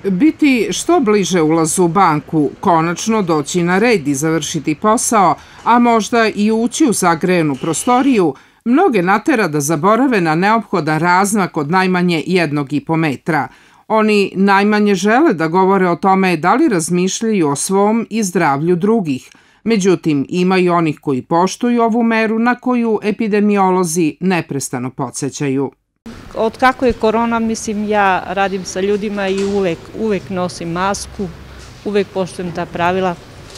Biti što bliže ulazu u banku, konačno doći na red i završiti posao, a možda i ući u zagrejanu prostoriju, mnoge natera da zaborave na neophodan razmak od najmanje 1,5 metra. Oni najmanje žele da govore o tome da li razmišljaju o svom i zdravlju drugih. Međutim, ima i onih koji poštuju ovu meru na koju epidemiolozi neprestano podsećaju. Od kako je korona, ja radim sa ljudima i uvek nosim masku, uvek poštujem ta pravila,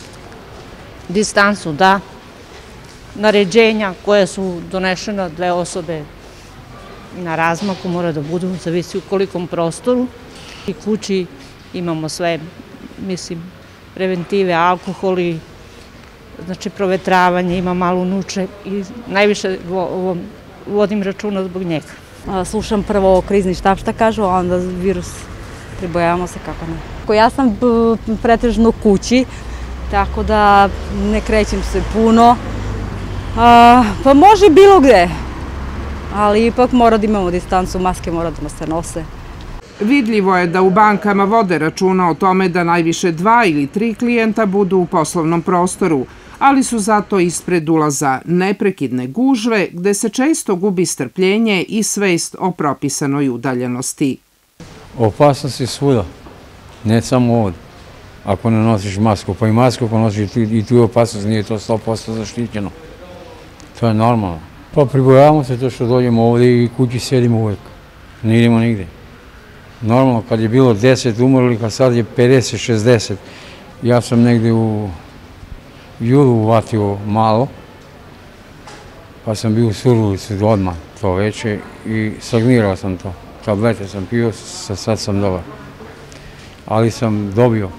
distancu da, naređenja koja su donešena 2 osobe na razmaku mora da budu, zavisi u kolikom prostoru. I kući imamo sve, preventive, alkoholi, znači provetravanje, ima malo nuče i najviše vodim računa zbog njega. Slušam prvo krizni štab šta kažu, a onda virus, pribojavamo se kako ne. Ja sam pretežno kući, tako da ne krećem se puno, pa može bilo gde, ali ipak mora da imamo distancu, maske mora da se nose. Vidljivo je da u bankama vode računa o tome da najviše 2 ili 3 klijenta budu u poslovnom prostoru, ali su zato ispred ulaza neprekidne gužve gde se često gubi strpljenje i svest o propisanoj udaljenosti. Opasnost je svuda, ne samo ovdje. Ako ne nosiš masku, pa i masku ako nosiš i tu opasnost, nije to 100% zaštićeno. To je normalno. Pa pribojavamo se to što dođemo ovdje i kući sedimo uvijek, ne idemo nigde. Normalno, kad je bilo 10 umrlih, a sad je 50-60, ja sam negde u julu uvatio malo, pa sam bio u Surdulici odmah to veće i stagnirao sam to. Tablete sam pio, sad sam dobar. Ali sam dobio.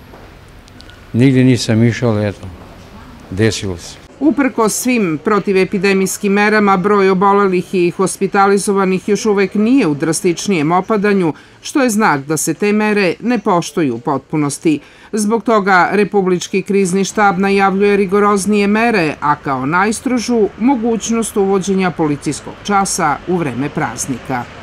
Nigde nisam išao, ali eto, desilo se. Uprkos svim protivepidemijskim merama, broj obolelih i hospitalizovanih još uvek nije u drastičnijem opadanju, što je znak da se te mere ne poštuju u potpunosti. Zbog toga Republički krizni štab najavljuje rigoroznije mere, a kao najstrožu mogućnost uvođenja policijskog časa u vreme praznika.